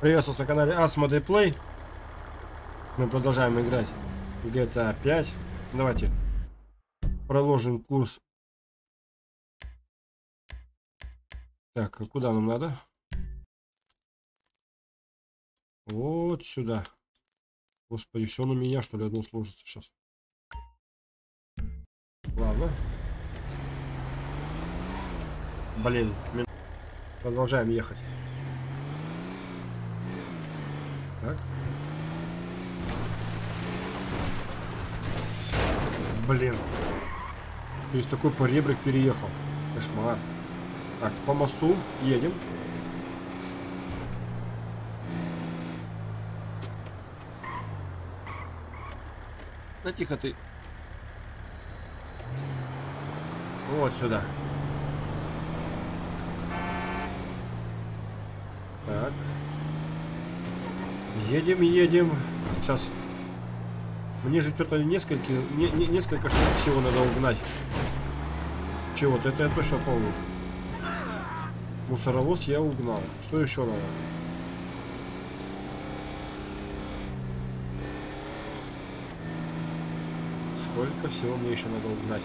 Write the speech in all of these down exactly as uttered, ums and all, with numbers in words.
Приветствую на канале Asmodee Play. Мы продолжаем играть в джи ти эй пять. Давайте проложим курс. Так, а куда нам надо? Вот сюда. Господи, все на меня, что ли, одно сложится сейчас. Ладно. Блин, продолжаем ехать. Так. Блин. То есть такой поребрик переехал. Кошмар. Так, по мосту едем. Да тихо ты. Вот сюда. Так. Едем, едем. Сейчас. Мне же что-то несколько, не, не, несколько штук всего надо угнать. Чего-то, это я точно помню. Мусоровоз я угнал. Что еще надо? Сколько всего мне еще надо угнать?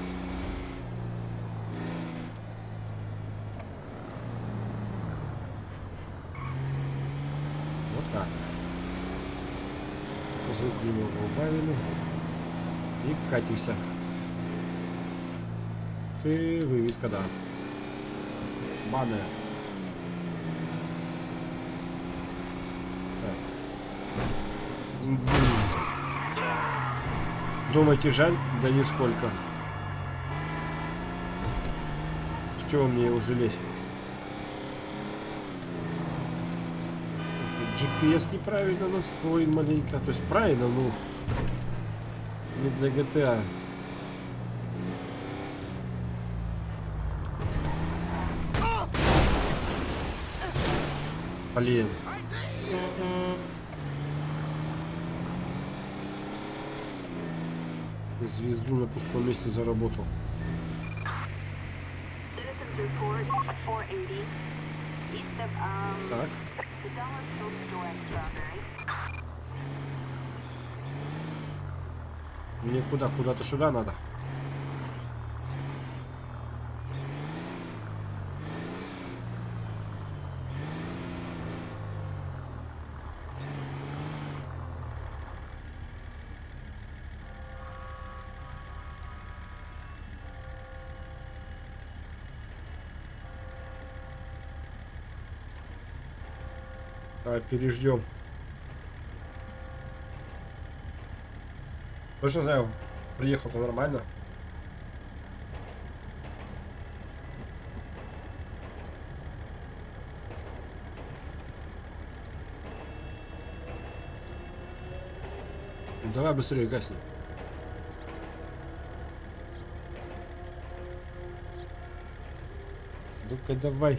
Вот так. Звук немного убавили. И катимся. Ты вывеска, да. Баннер. Думаете, жаль? Да нисколько. Чего мне его жалеть? джи пи эс неправильно настроен маленько. То есть правильно, но не для джи ти эй. Блин. Звезду на пустом месте заработал. Так. Мне куда? Куда-то сюда надо. А, переждем. Точно знаю, приехал-то нормально. Ну, давай быстрее гасни. Ну-ка давай.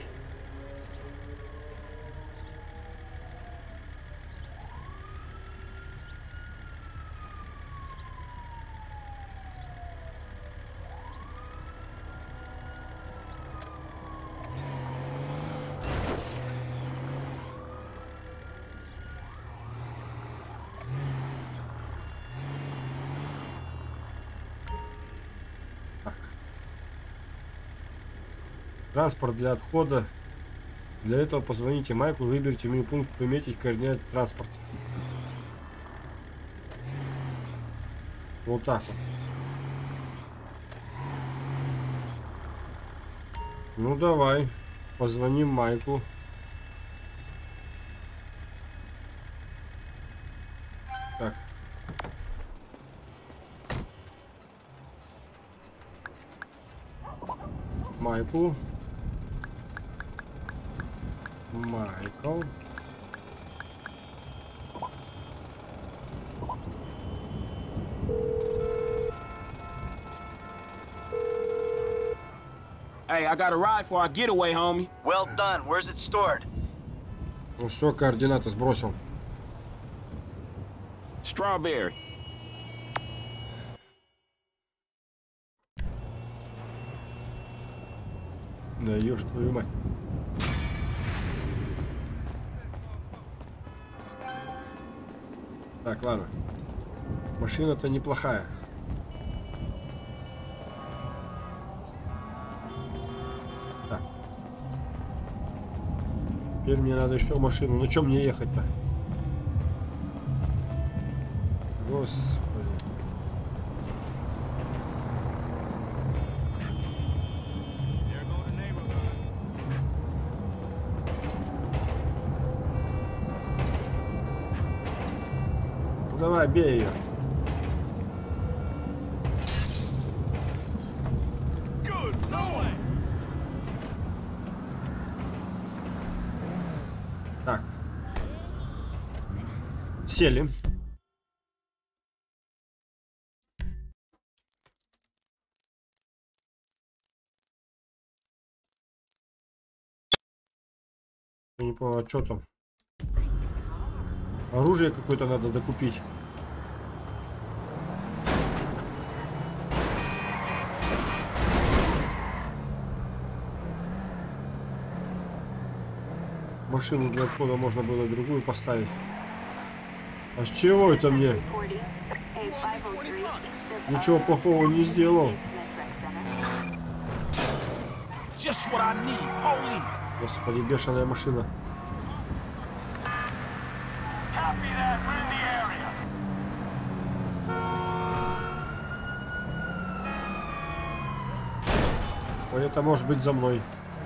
Транспорт для отхода. Для этого позвоните Майку, выберите меню пункт, пометить координаты транспорта. Вот так вот. Ну давай, позвоним Майку. Так. Майку. Майкл. Hey, I got a ride for our getaway, homie. Well done. Where's it stored? Ну все, координаты сбросил. Strawberry. Да ешь твою мать. Так, ладно. Машина-то неплохая. Так. Теперь мне надо еще машину. На чем мне ехать-то? Господи. Ну, давай, бей ее. Так. Сели. Я не понял, а что там? Оружие какое-то надо докупить. Машину для входа можно было другую поставить. А с чего это мне? Ничего плохого не сделал. Господи, бешеная машина. Ой, это может быть за мной.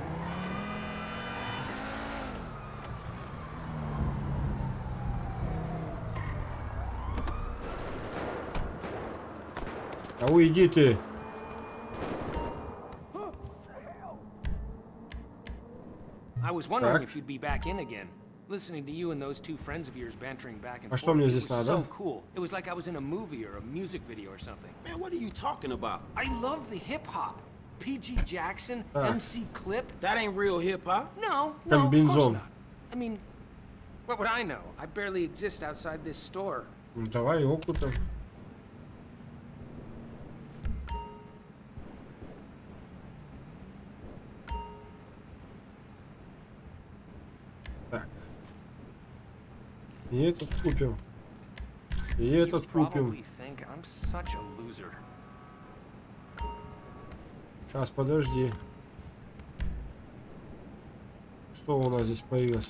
А уйди ты. I was wondering if you'd be back in again. Listening to you and those two friends of yours bantering back and А что forth. мне It здесь was надо? so cool. It was like I was in a movie or a music video or something. Man, what are you talking about? I love the hip hop. P G Jackson, Ah. M C Clip. That ain't real hip-hop. No, no, of course Комбинзон. not. I mean, what would I know? I barely exist outside this store. Ну, давай его купим. Так. И этот купим. И этот You купим. probably think I'm such a loser. Сейчас, подожди. Что у нас здесь появилось?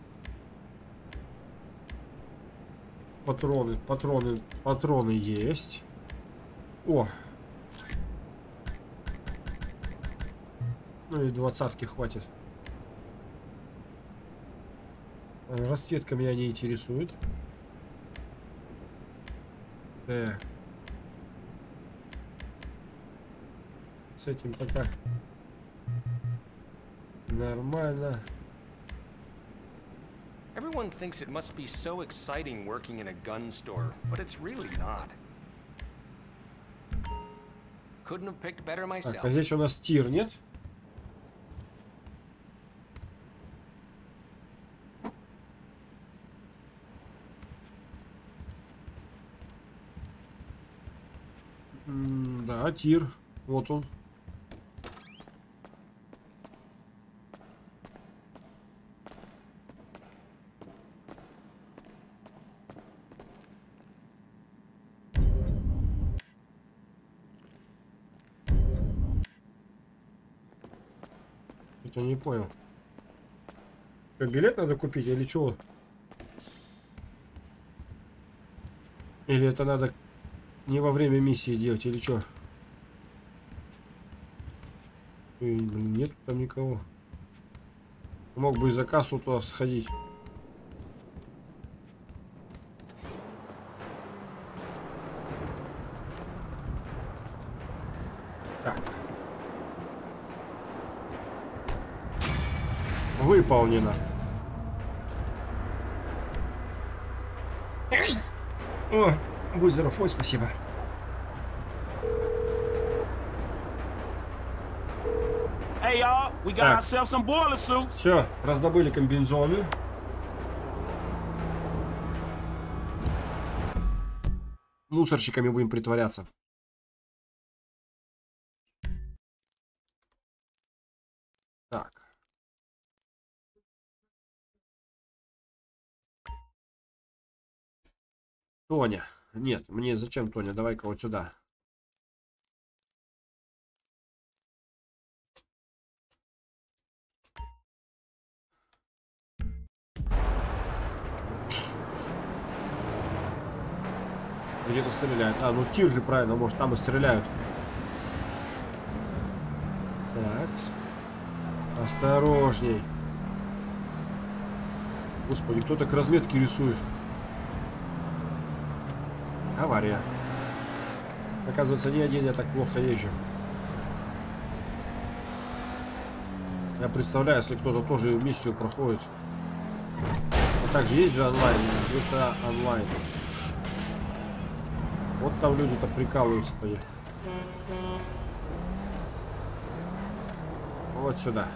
Патроны, патроны, патроны есть. О! Ну и двадцатки хватит. Расцветка меня не интересует. Так. С этим пока нормально. Everyone thinks it must be so exciting working in a gun store, but it's really not. Couldn't have picked better myself. Так, а здесь у нас тир, нет? М, да, тир. Вот он. Это не понял. Что, билет надо купить или чего? Или это надо не во время миссии делать, или что? Блин, нет там никого. Мог бы и за кассу туда сходить. Так. Выполнено. О, будь здоров, ой, спасибо. Hey, y'all, we got Так. ourselves some boiler suits. Все, раздобыли комбинезоны. Мусорщиками будем притворяться. Так. Тоня. Нет, мне зачем Тоня? Давай-ка вот сюда. Где-то стреляют. А, ну тир же правильно, может там и стреляют. Так. Осторожней. Господи, кто так разметки рисует? Авария. Оказывается, не один я так плохо езжу. Я представляю, если кто-то тоже миссию проходит. А также есть же онлайн. Это онлайн. Вот там люди-то прикалываются по ней. Вот сюда.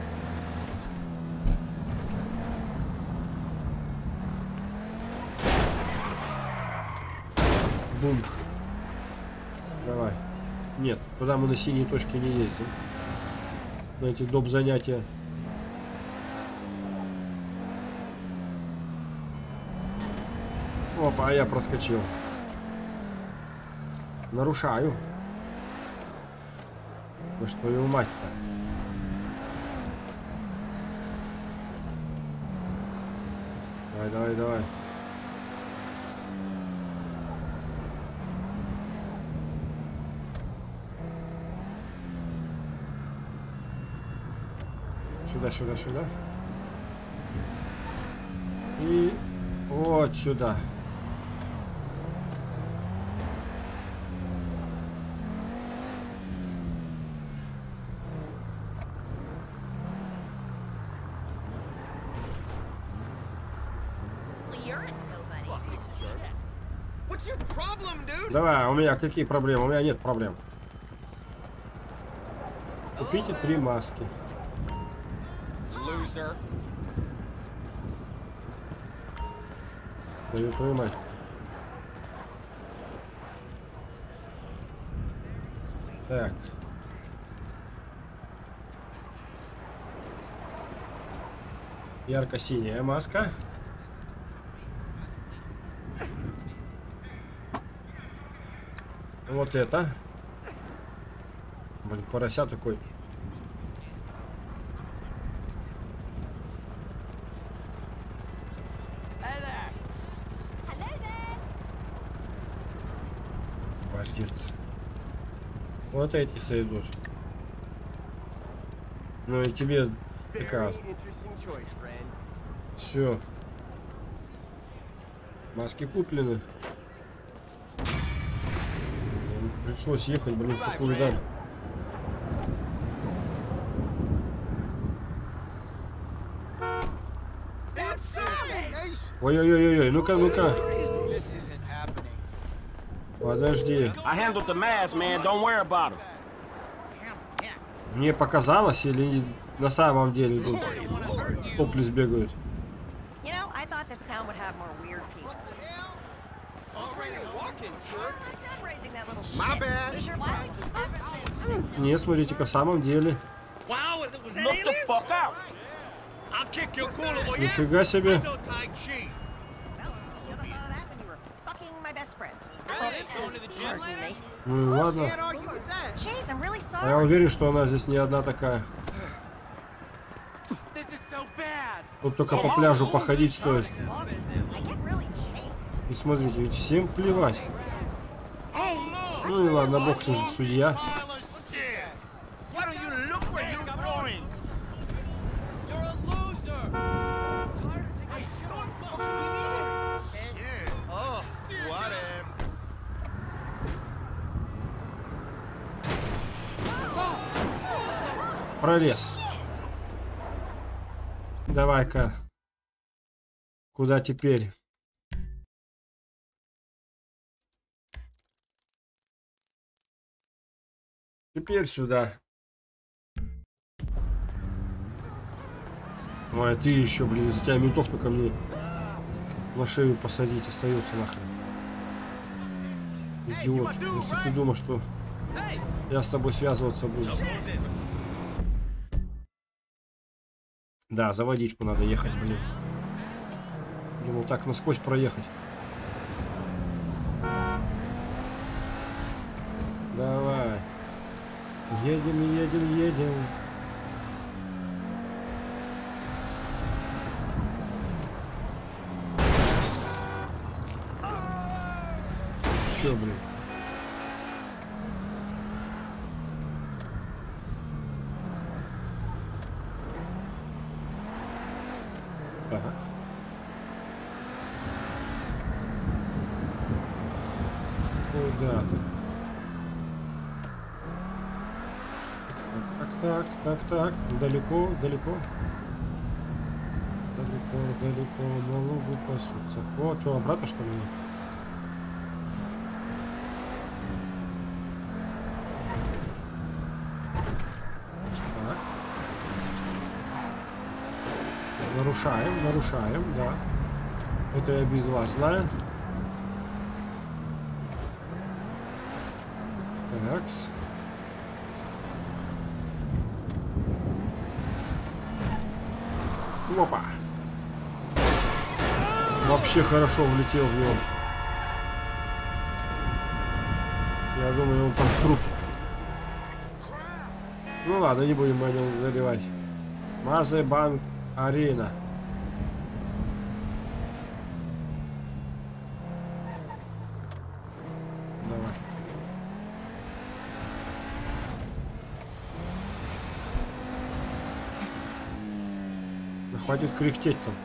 Бум. Давай. Нет, туда мы на синие точки не ездим. На эти доп. Занятия. Опа, а я проскочил. Нарушаю. Ну что его мать-то? Давай, давай, давай. Сюда, сюда, сюда. И вот сюда. Давай, у меня какие проблемы? У меня нет проблем. Купите три маски. Даю понимать. Так. Ярко-синяя маска. Вот это. Блин, порося такой. Борзец. Вот эти сойдут. Ну и тебе такая. Все. Маски куплены. Пришлось ехать, блин, в такую даль. Ой-ой-ой-ой, ну-ка, ну-ка. Подожди. Мне показалось или на самом деле тут топлес бегают? Не, смотрите-ка, в самом деле. Нифига себе. Ну и ладно. А я уверен, что она здесь не одна такая. Тут только по пляжу походить стоит. И смотрите, ведь всем плевать. Ну и ладно, бог судья. Пролез. Давай-ка. Куда теперь? Теперь сюда. Ой, а ты еще, блин, за тебя ментов только мне на шею посадить остается нахрен. Идиот. Если ты думал, что я с тобой связываться буду. Да, за водичку надо ехать, блин. Думал, так насквозь проехать. Едем, едем, едем. Чё, блин? Так. Куда ты? Так, так, так, так. Далеко, далеко. Далеко, далеко. На лугу пасутся. О, что, обратно что ли? Так. Нарушаем, нарушаем, да. Это я без вас знаю. Такс. Опа. Вообще хорошо влетел в него. Я думаю, он там в труп. Ну ладно, не будем о нем заливать. Мазе Банк Арена. Давай. Да хватит кряхтеть там.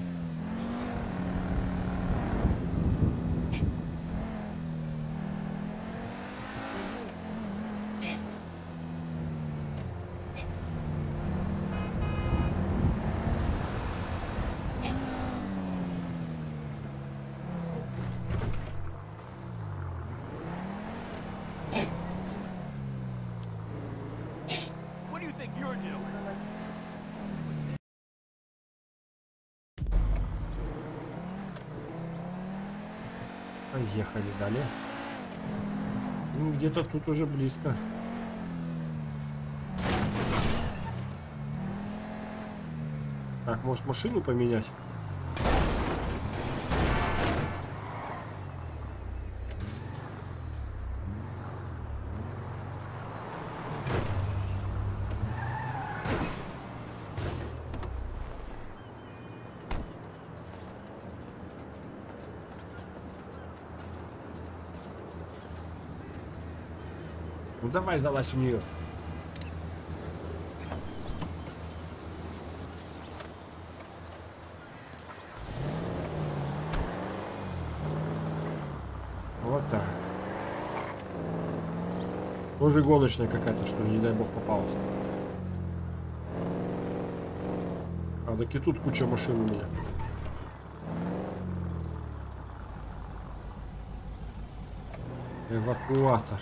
What do you think you're doing? Поехали далее. Ну, где-то тут уже близко. Так, может машину поменять? Ну давай залазь в нее. Вот так. Тоже гоночная какая-то, что ли, не дай бог попалась. А так и тут куча машин у меня. Эвакуатор.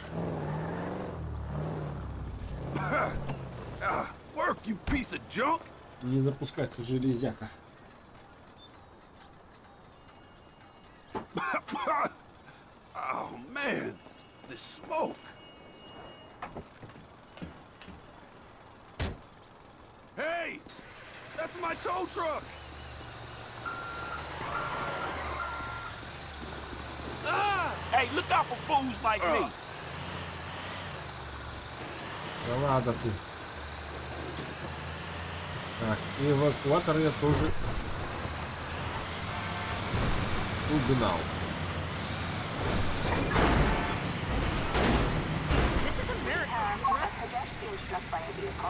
Work, you piece of junk! Не запускается железяка. Oh man, the smoke! Hey, that's my tow truck! Ah! Hey, look out for fools like me! Да ладно ты. Так, и эвакуатор я тоже угнал. This is America. Pedestrian struck by a vehicle.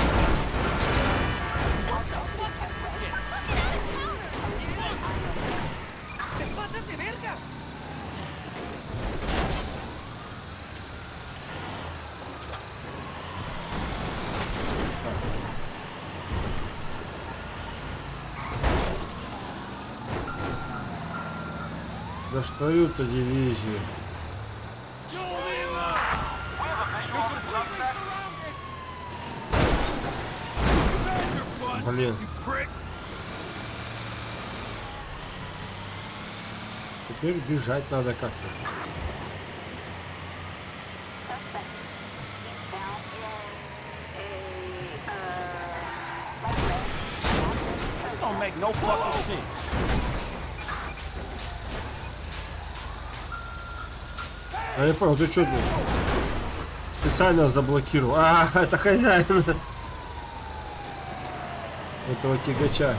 ¡Te pasas de verga! Достают-то дивизию. Блин. Теперь бежать надо как-то. This don't make no fucking sense. А я понял, ты что тут? Специально заблокировал. А, это хозяин этого тягача.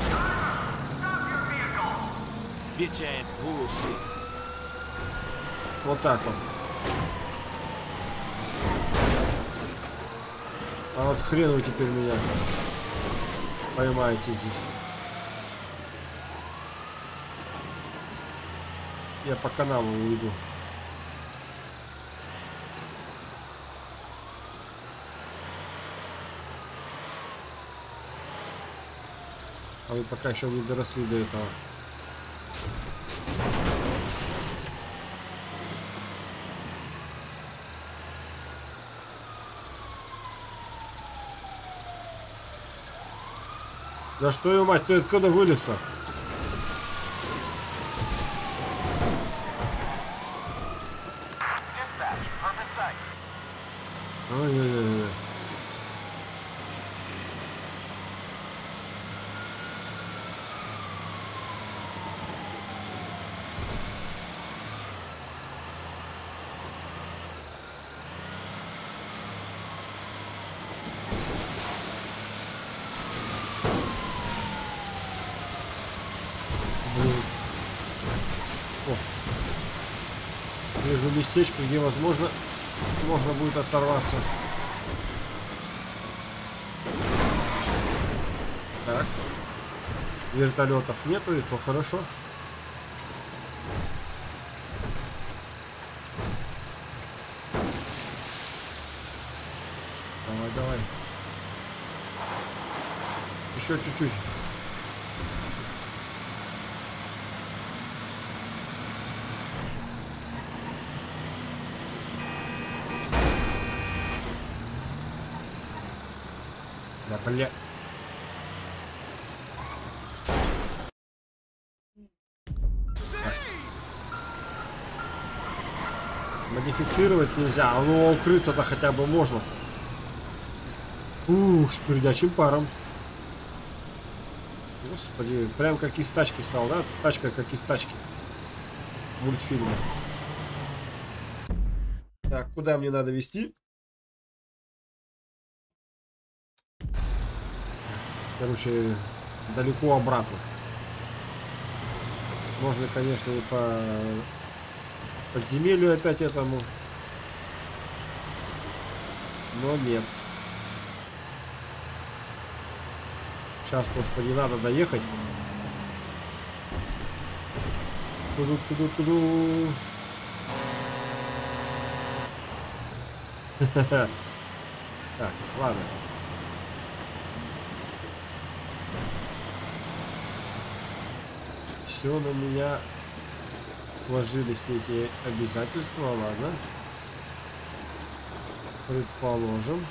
Bitch-ass bullshit. Вот так вот. А вот хрен вы теперь меня поймаете здесь. Я по каналу уйду. А вы пока еще не доросли до этого. Да что ее мать, ты откуда вылез-то? Ой-ой-ой. Вижу местечко, где возможно можно будет оторваться. Так. Вертолетов нету, и то хорошо. Давай, давай. Еще чуть-чуть. Да, бля. Модифицировать нельзя, но укрыться-то хотя бы можно. Ух, с передачим паром. Господи, прям как из тачки стал, да? Тачка как из тачки. Мультфильма. Так, куда мне надо вести? Короче, далеко обратно. Можно, конечно, и по подземелью опять этому. Но нет. Сейчас, господи, надо доехать. Туду-туду-туду. Так, ладно. Все на меня сложили, все эти обязательства, ладно. Предположим.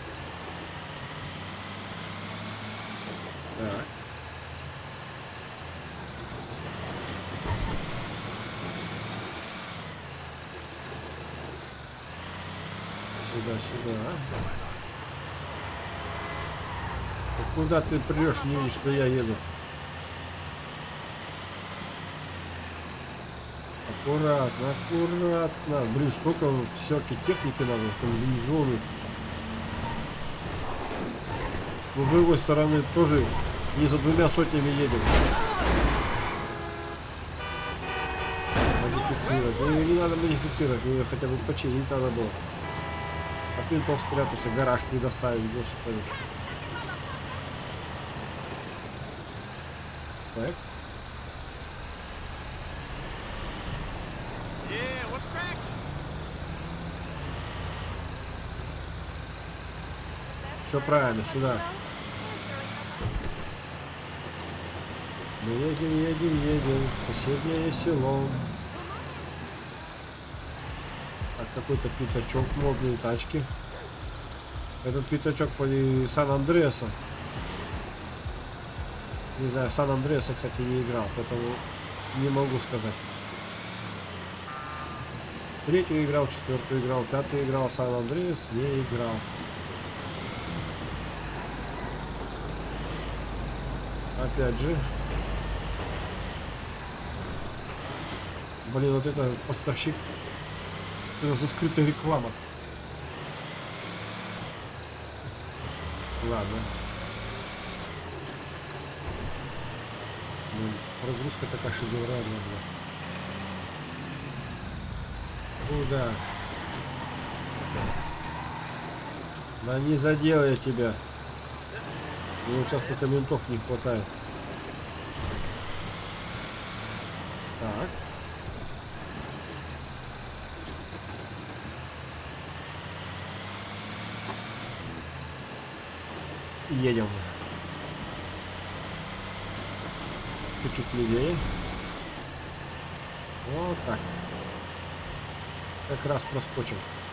Так. Сюда, сюда. А куда ты прешь, не видишь, что я еду? Аккуратно, аккуратно. Блин, столько всякой техники надо, комбинезоны. Но с другой стороны тоже не за двумя сотнями едем. Модифицировать. Ну, не надо модифицировать, ее хотя бы починить надо было. А ты там спрятался, гараж предоставить, господи. Так. Все правильно, сюда. Мы едем, едем, едем в соседнее село. Так, какой-то пятачок, модные тачки. Этот пятачок по Сан-Андреаса. Не знаю, Сан-Андреаса, кстати, не играл, поэтому не могу сказать. Третью играл, четвертую играл, пятую играл, Сан-Андреас не играл. Опять же. Блин, вот это поставщик. Это за скрытая реклама. Ладно. Ну, прогрузка такая шедевральная была. Куда? Да не задел я тебя. Мне сейчас пока ментов не хватает. Так. Едем. Чуть-чуть левее. Вот так. Как раз проскочим.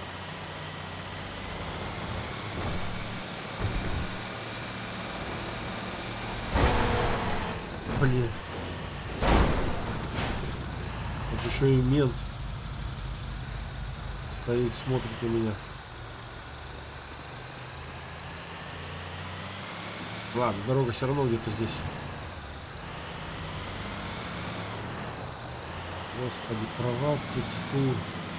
Блин. Вот еще и мент стоит, смотрит на меня. Ладно, дорога все равно где-то здесь. Господи, провал текстур.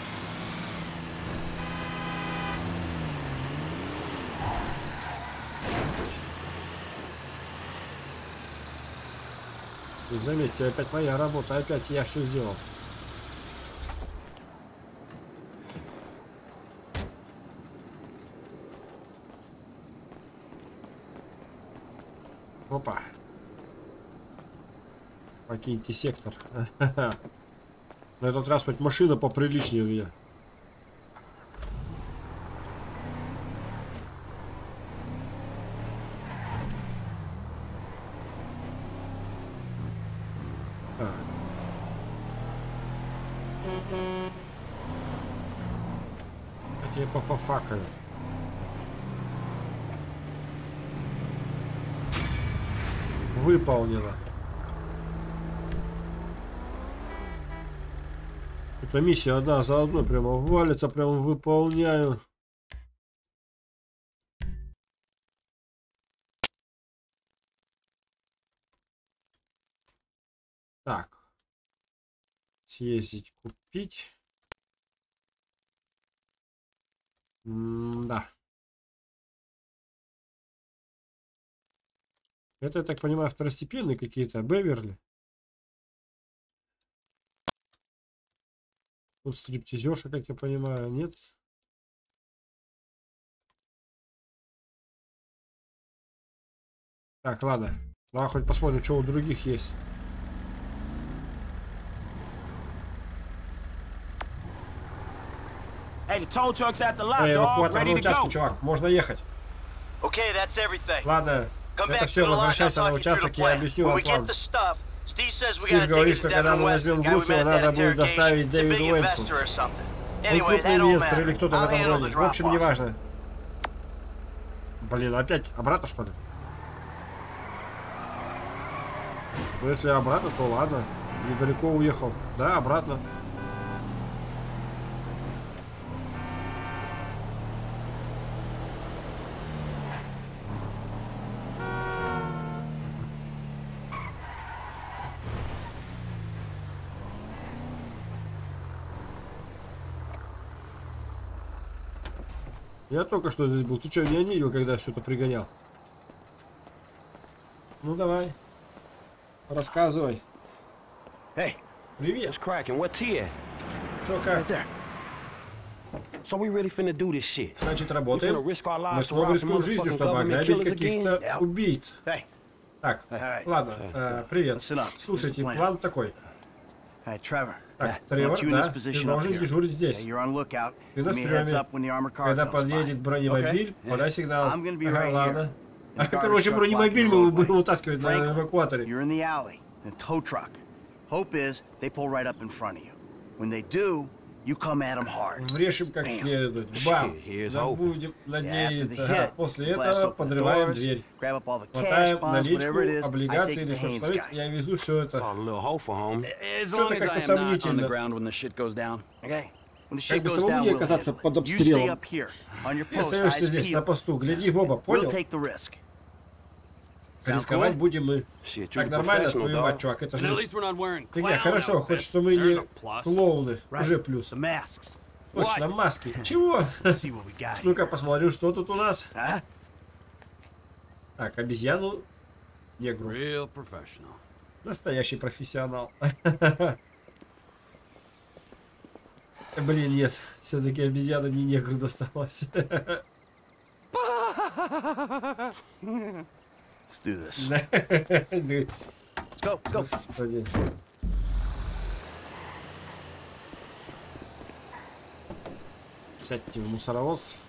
И заметьте, опять моя работа, опять я все сделал. Опа. Покиньте сектор. На этот раз хоть машина поприличнее у меня. А. Хотя я пофафакаю. Выполнено. Эта миссия одна за одной прямо валится, прямо выполняю. Так. Съездить, купить. М-да. Это, я так понимаю, второстепенные какие-то, Беверли. Тут стриптизерша, как я понимаю, нет? Так, ладно. Давай хоть посмотрим, что у других есть. Hey, the tow truck's at the lot, Эй, dog. эвакуатор Ready на to участке, go. чувак. Можно ехать. Okay, that's everything. Ладно. Come Это back все, to the lot. I'll возвращайся на talk you through the участок, я plan. объясню When вам we план. get the stuff, Steve says we Стив gotta take говорит, it что to когда Devin мы West, возьмем the guy we Брусова, met at надо that будет доставить interrogation. It's a big Дэвиду Уэнсу. investor or something. Он Anyway, крупный that don't инвестор или matter. кто-то в I'll этом handle роде. the В общем, drop-off. неважно. Блин, опять обратно, что ли? Ну, если обратно, то ладно. Недалеко уехал. Да, обратно. Я только что здесь был. Ты что, меня не видел, когда все это пригонял? Ну давай. Рассказывай. Hey, Привет. What's cracking? What T at? Что как? right there. So we really finna do this shit. Значит, We finna работаем. risk our Мы lives to снова rob some рискуем жизнью, motherfucking чтобы government ограбить killers каких-то again? Yeah. убийц. Hey, Так, Alright. ладно, э, привет. Listen up. Слушайте, Here's the plan. план такой. hey, Trevor. Так, I Тревор, want you in да, this ты position up должен here. дежурить Yeah, здесь. you're on lookout. Ты на Give me a heads стреме. up when the armored car Когда comes подъедет by. бронемобиль, Okay? подай сигнал. I'm gonna be Ага, right ладно. here. In the Короче, garbage truck бронемобиль blocking мы the будем roadway. утаскивать на Franklin, эвакуаторе. you're in the alley in a tow truck. Hope is they pull right up in front of you. When they do, you come at them hard. Врешим как Bam. следует. Бам! Shit, here's Да hope. будем Yeah, after the надеяться. Ага, hit, после you blast этого open the подрываем doors, дверь. grab up all the cash Хватаем bonds, наличку, whatever it is. I облигации take или the что Haynes стоит. guy. Я везу все это. Saw a little hoe for home. As Что-то long as как-то I am not on the сомнительно. ground when the shit goes down. Okay? When the Как shit бы goes самому down, не we'll оказаться handle it. под You stay обстрелом. up here on your Ты post, остаешься eyes здесь, на peeled. посту. Гляди в оба, We'll понял? take the risk. Рисковать будем мы. Shit, you Так a нормально, professional, твою мать, dog. чувак. Это And at же least we're not wearing фигня. clown Хорошо, хоть outfits. что мы There's не a plus. клоуны. Уже плюс. The masks. Точно, Right. маски. Чего? Let's see what we got here. Ну-ка посмотрим, что тут у нас. Huh? Так, обезьяну негру. Real professional. Настоящий профессионал. Блин, нет. Все-таки обезьяна не негру досталась. Let's do this. Let's go, let's go. Господи. Сядьте в мусоровоз.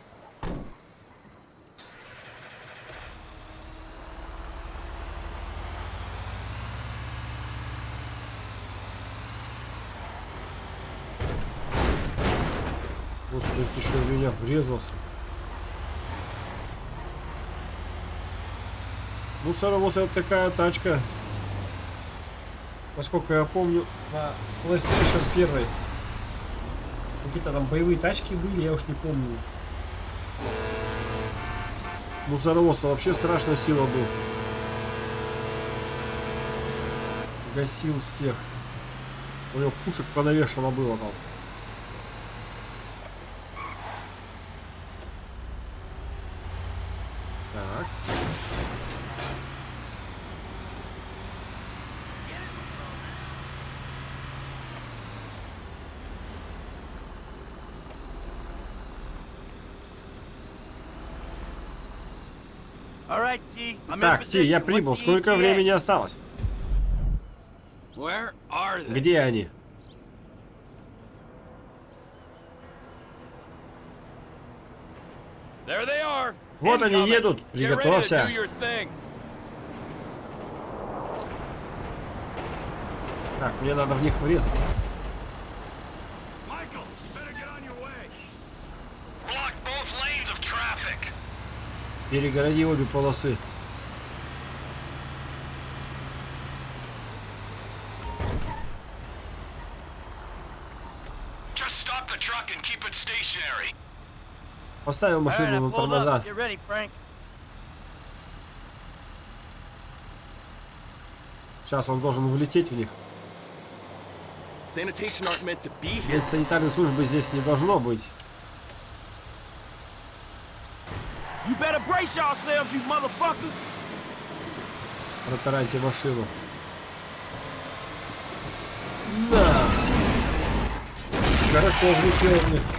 Господи, ты что, в меня врезался? Мусоровоз — это такая тачка. Насколько я помню, на PlayStation первой какие-то там боевые тачки были, я уж не помню. Мусоровоз-то вообще страшная сила был. Гасил всех. У него пушек понавешено было там. Так. All right, T. I'm in Так, Ти, я position. прибыл. What's the Сколько E T A? времени осталось? Where are they? Где они? There they are. Вот они Incoming. едут. Get ready to Приготовься. do your thing. Так, мне надо в них врезаться. Michael, better get on your way. Block both lanes of traffic. Перегороди обе полосы. Just stop the truck and keep it stationary. Поставил All right, I машину на pulled тормоза. up. Get ready, Frank. Сейчас он должен влететь в них. Sanitation aren't meant to be here. Ведь санитарной службы здесь не должно быть. You better brace yourselves, you motherfuckers! Протараньте машину. Да. Хорошо влетел в них.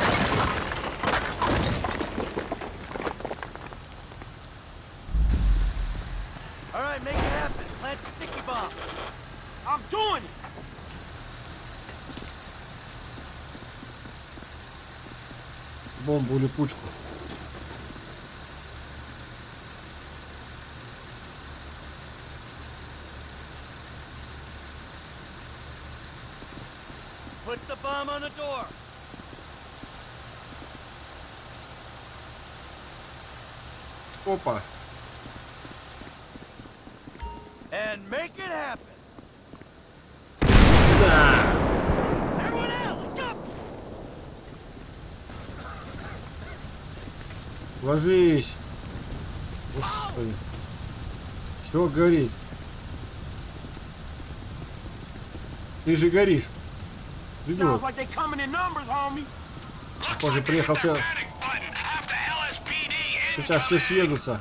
All right, make it happen. Plant the sticky bomb. I'm doing it! Бомбу, липучку. Put the bomb on the door. Опа. And make it happen. Да. Everyone out, let's go. Ложись. Господи. Все горит. Ты же горишь. Придурок. Sounds like they coming in numbers, homie. Похоже, приехал цел. Сейчас все съедутся.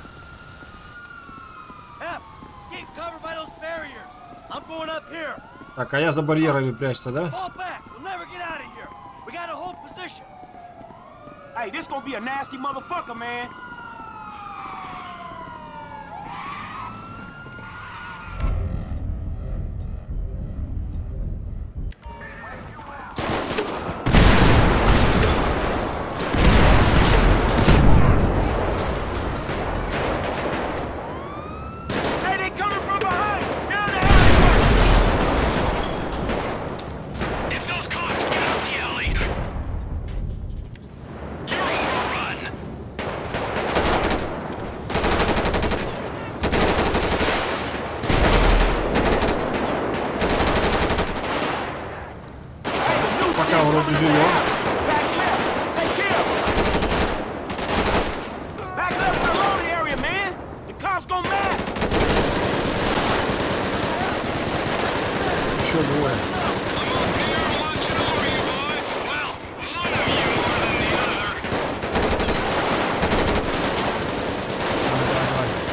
F, keep covered by those barriers. I'm going up here. Так, а я за барьерами прячься, да? Fall back. We'll never get out of here. We gotta hold position. Hey, this gonna be a nasty motherfucker, man. Hey, they coming from behind! Down the alleyway! If those cops get out the alley, you're overrun. Пока вроде живем. Back left! Take care of him! Back left to the loading area, man! The cops gonna mad! Еще двое. Давай, давай, давай.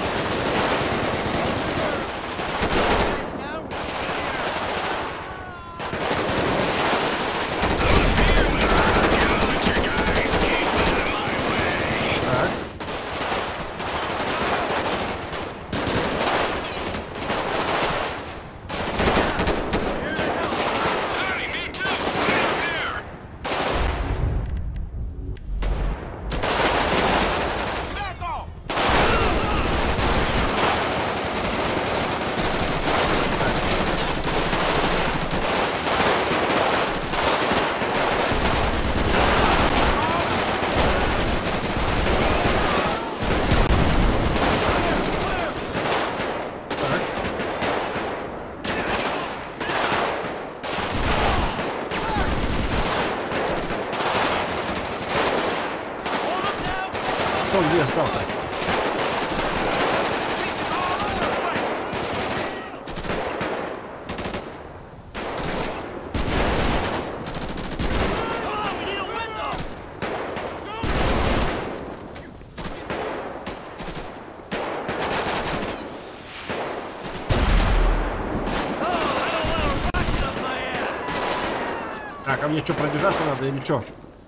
Кто где остался? Так, а мне что, пробежаться надо или что?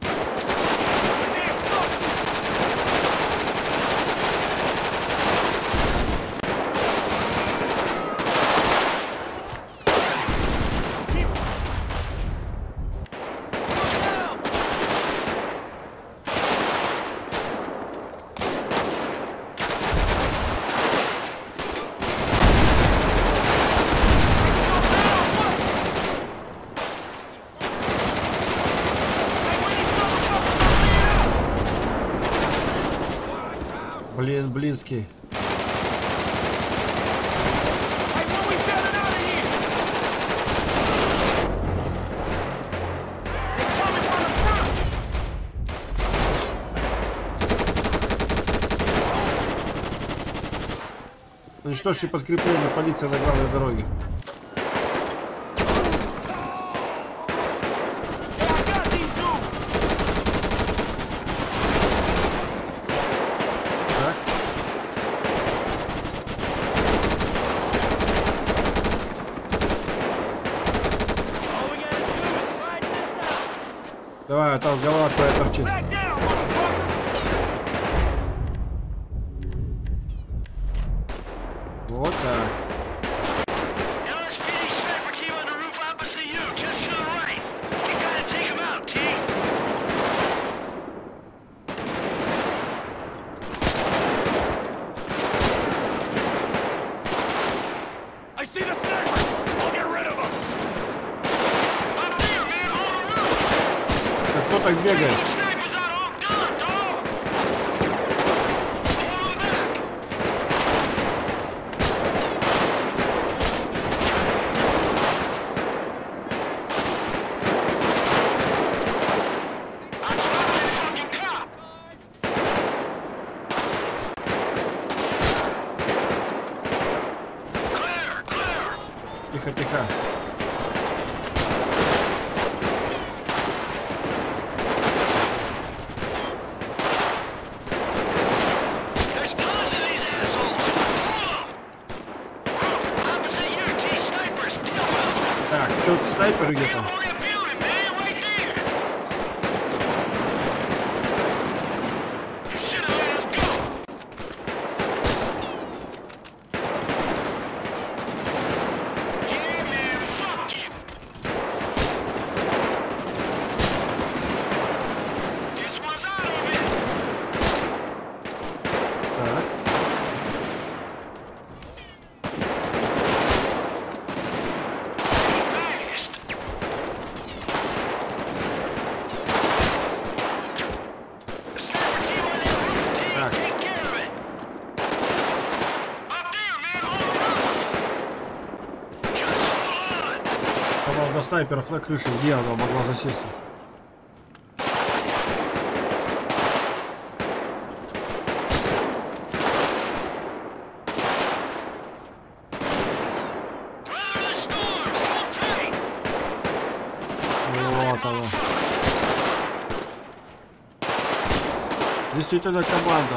Блин, блинский. Уничтожьте подкрепление, полиция на главной дороге. Давай, там голова твоя торчит. Вот так. L S P D sniper team on the roof opposite you, just to the right. You gotta take him out, T. I see the snipers. I'll get rid of them. Up there, man, on the roof. Так кто так бегает? The snipers out all done, dog. Hold them back. I'm trying that fucking cop. Clear, clear. Тихо, тихо. There's tons of these assholes. Hold 'em. Roof, opposite you, T. Snipers, deal with 'em. Так, что снайпер где Get 'em там? on that building, man, right there. You should have let us go. Yeah, man, fuck you. This one's out of it. Так. Fast. The sniper team on that roof, T. Так. Take care of it. Up there, man, on the roof. Just hold on. Команда снайперов на крыше. Где она могла засесть? Weather the storm. Hold tight. Вот она. Действительно команда.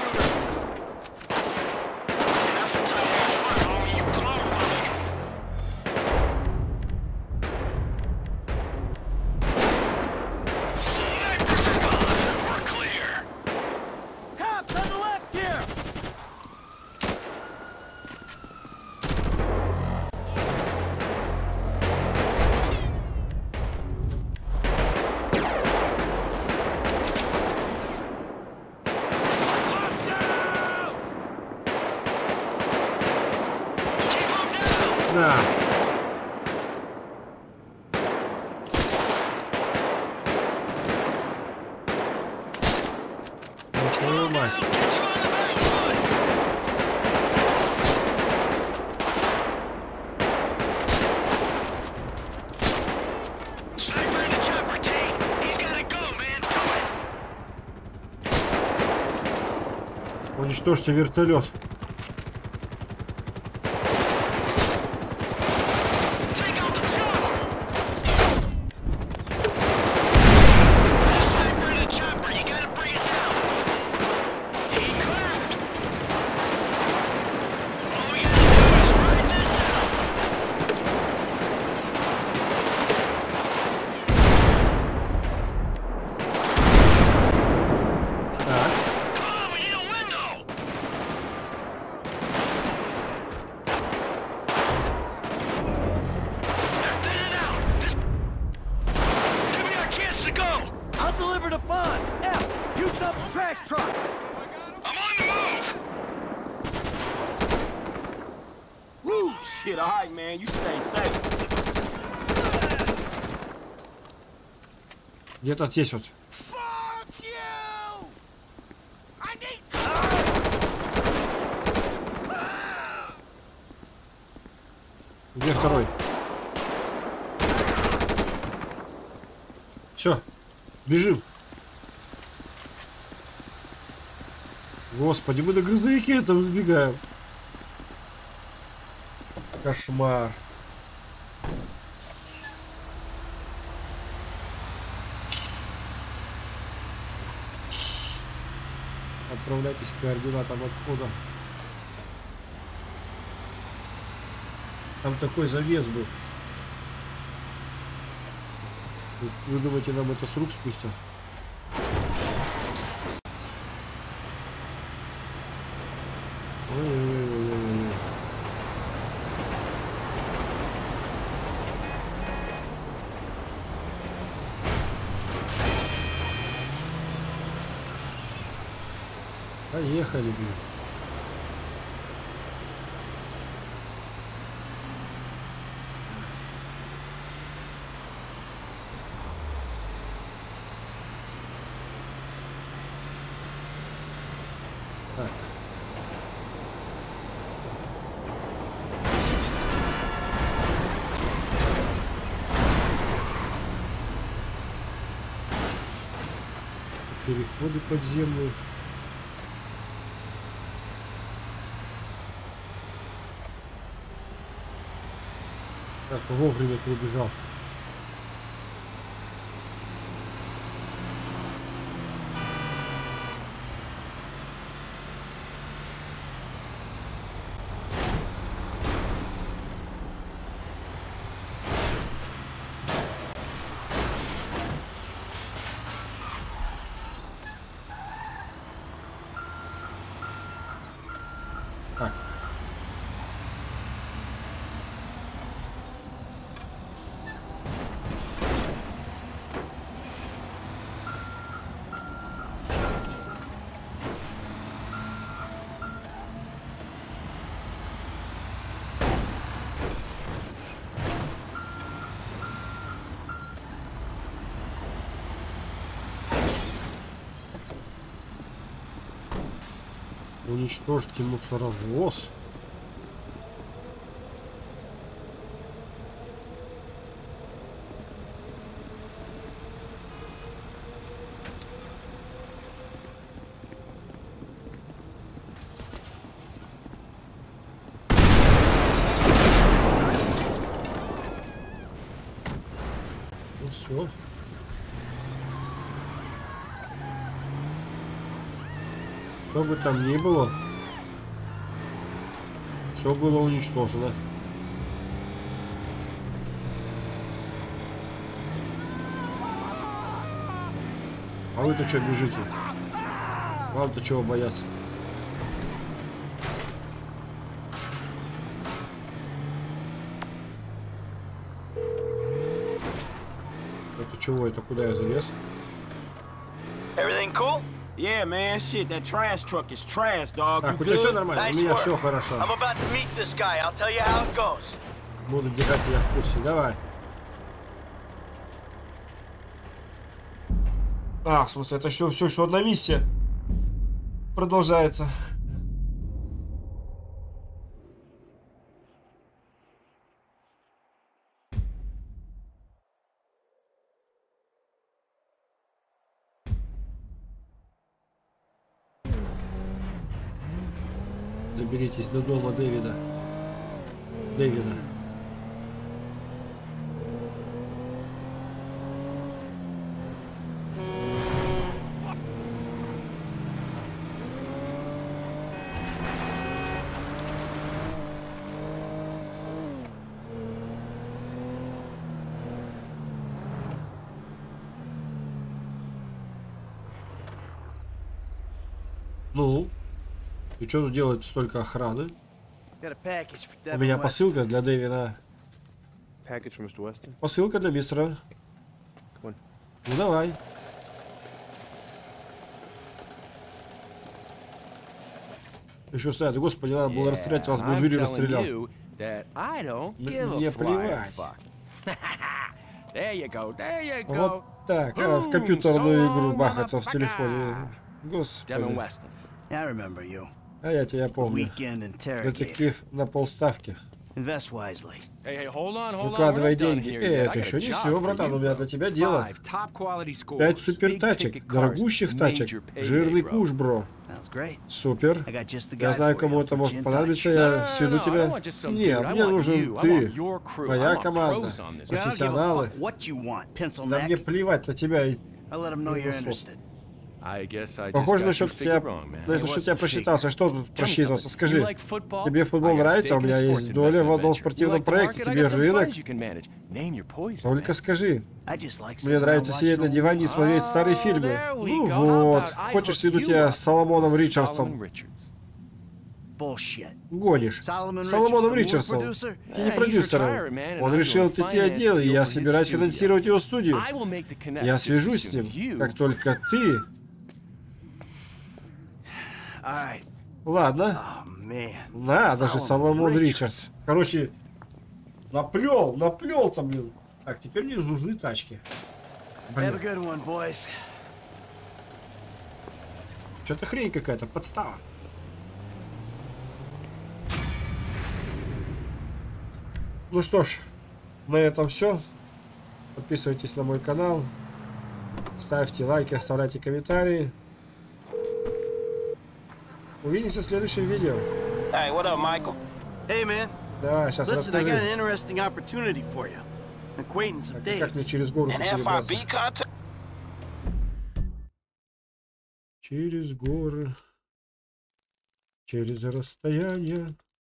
That's some tough ass work, homie. You clone, my nigga. Snipers are gone. We're clear. Cops on the left here! Watch out! Keep 'em down. Да. Ну, твою мать. Get you on the back foot. Sniper in the chopper, T. He's gotta go, man. Do it. Уничтожьте вертолет. Take out the chopper! There's a sniper in the chopper. You gotta bring it down. He clapped. All we gotta do is ride this out. Так. Come on, we need a window. They're thinning out. This give me our chance to go. I'll deliver the bonds. F, you dump the trash truck. I'm on the move. Woo, shit, all right, man. You stay safe. Где-то здесь вот. Fuck you! I need... Где второй? Все, бежим. Господи, мы на грузовике там сбегаем. Кошмар. Отправляйтесь к координатам отхода. Там такой завес был. Вы, вы думаете, нам это с рук спустят? Ой-ой-ой-ой-ой. Поехали, блин. Так. Переходы подземные. Так, вовремя ты убежал. Так. Уничтожьте мусоровоз. Ну все. Что бы там ни было, все было уничтожено. А вы-то что бежите? Вам-то чего бояться? Это чего? Это куда я залез? Everything cool? Yeah, man, shit, that trash truck is trash, dog. Так, You у тебя все good? нормально? Nice У меня work. все хорошо. I'm about to meet this guy. I'll tell you how it goes. Буду держать тебя в курсе. Давай. А, в смысле, это все, все еще одна миссия продолжается. Доберитесь до дома Дэвида. Дэвида. Ну, и что тут делает столько охраны? У меня посылка для Дэвина. Посылка для мистера. Ну давай. Еще стоят. Господи, надо было расстрелять, вас бы дверью расстрелял. Мне плевать. Вот так, а, в компьютерную игру бахаться в телефоне. Господи. А я тебя помню. Детектив на полставки. Выкладывай деньги. Эй, это еще не все, братан, у меня для тебя дело. Пять супер тачек, дорогущих тачек. Жирный куш, бро. Супер. Я знаю, кому это может понадобиться, я сведу тебя. Нет, мне нужен ты. Твоя команда. Профессионалы. Да мне плевать на тебя. Похоже, насчет тебя, насчет тебя просчитался. Что тут просчитываться? Скажи, тебе футбол нравится? У меня есть доля в одном спортивном проекте. Тебе рынок? Только скажи. Мне нравится сидеть на диване и смотреть старые фильмы. Ну вот. Хочешь, сведу тебя с Соломоном Ричардсом? Гонишь. Соломоном Ричардсом. Ты не продюсер. Он решил отойти от дела, и я собираюсь финансировать его студию. Я свяжусь с ним, как только ты... Ладно. Надо же, Соломон Ричардс. Короче, наплел, наплел-то, блин. Так, теперь мне нужны тачки. Что-то хрень какая-то, подстава. Ну что ж, на этом все. Подписывайтесь на мой канал. Ставьте лайки, оставляйте комментарии. Увидимся в следующем видео. Hey, what up, Michael? Hey, man. Да, сейчас Listen, I got an расскажи. interesting opportunity for you. An acquaintance of Так, как мне Dave's. через гору An F I B перебраться? content? Через горы. Через расстояние.